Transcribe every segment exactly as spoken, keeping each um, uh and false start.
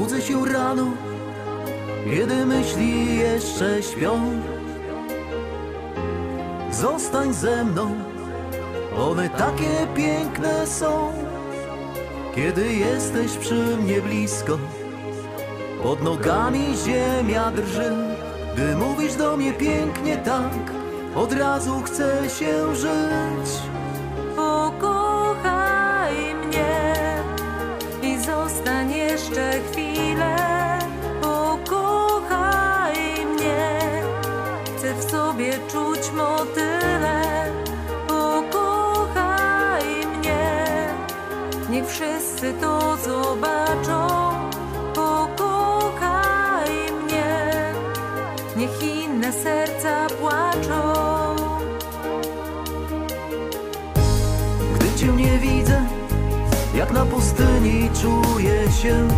budzę się rano, kiedy myśli jeszcze śpią. Zostań ze mną, one takie piękne są. Kiedy jesteś przy mnie blisko, pod nogami ziemia drży. Gdy mówisz do mnie pięknie tak, od razu chce się żyć. Pokochaj mnie i zostań jeszcze chwilę. Pokochaj mnie, chcę w sobie czuć motyle. Pokochaj mnie, niech wszyscy to zobaczą. Pokochaj mnie, niech inne serca płaczą. Gdy cię nie widzę, jak na pustyni czuję się.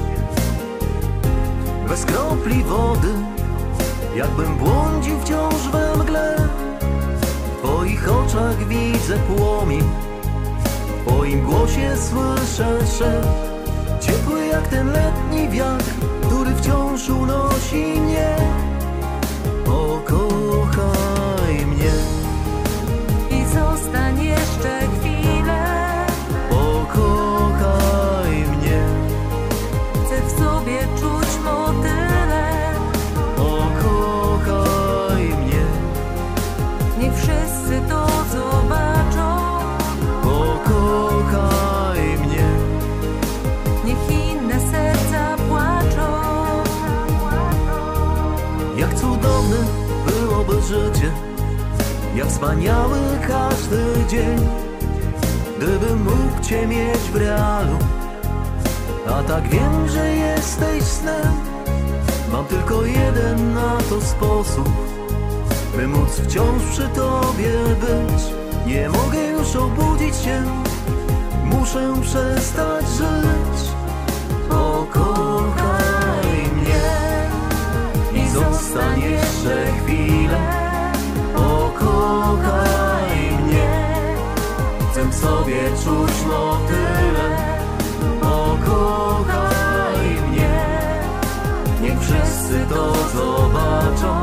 Bez kropli wody, jakbym błądził wciąż we mgle. W twoich oczach widzę płomień, w twoim głosie słyszę szept. Ciepły jak ten letni wiatr, który wciąż unosi mnie. Pokochaj mnie I zostań jeszcze chwilę. Pokochaj mnie, Chcę w sobie czuć motyle. pokochaj mnie, Niech wszyscy to zobaczą. pokochaj mnie. Niech inne serca płaczą. Jak cudowne byłoby życie, jak wspaniały każdy dzień, gdybym mógł cię mieć w realu. A tak wiem, że jesteś snem. Mam tylko jeden na to sposób, by móc wciąż przy tobie być. Nie mogę już obudzić się, muszę przestać żyć. Pokochaj mnie i zostań jeszcze chwilę. Pokochaj mnie, chcę w sobie czuć motyle. Pokochaj mnie, niech wszyscy to zobaczą.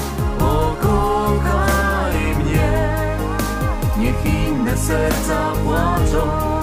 Pokochaj mnie, niech inne serca płaczą.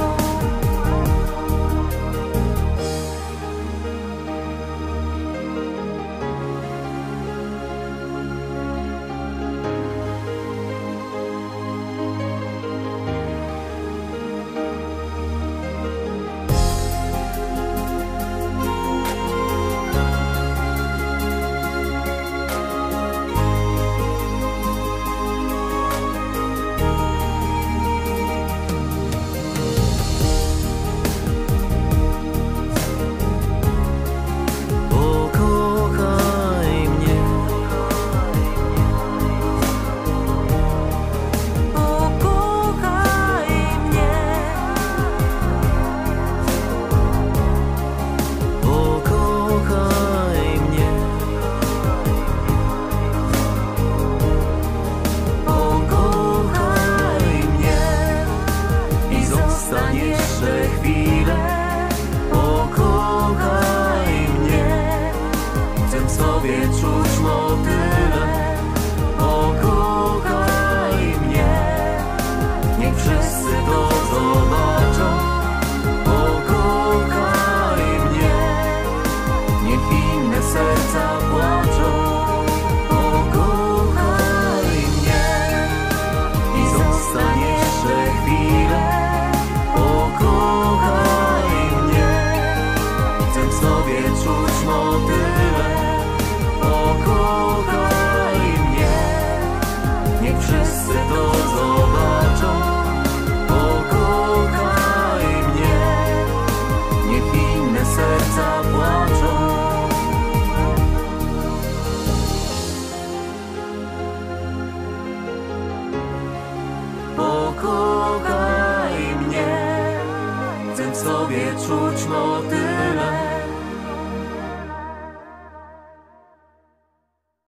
Pokochaj mnie, chcę w sobie czuć motyle.